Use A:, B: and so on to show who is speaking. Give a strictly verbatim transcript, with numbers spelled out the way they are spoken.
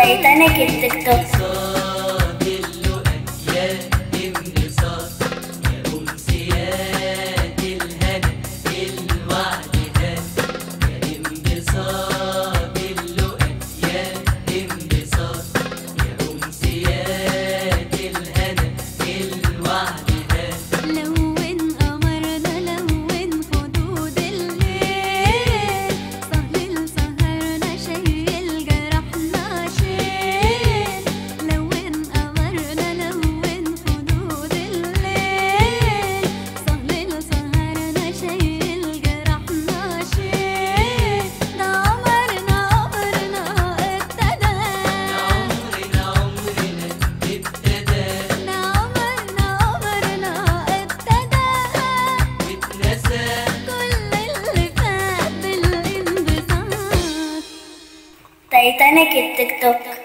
A: تايتانيك التيك توك.
B: انبساط اللقا يا انبساط يا أمسيات الهنا الوعد هان يا انبساط اللقا يا انبساط يا أمسيات الهنا الوعد هان.
C: لون قمرنا لون خدود الليل سهل سهرنا شيل جرحنا شيل. لون قمرنا لون خدود الليل سهل سهرنا شيل جرحنا شيل. ده عمرنا عمرنا ابتدى
B: عمرنا عمرنا ابتدى
C: ده عمرنا عمرنا ابتدى
B: واتنسى
C: كل اللي فات بالانبساط.
A: تايتانيك التيك توك.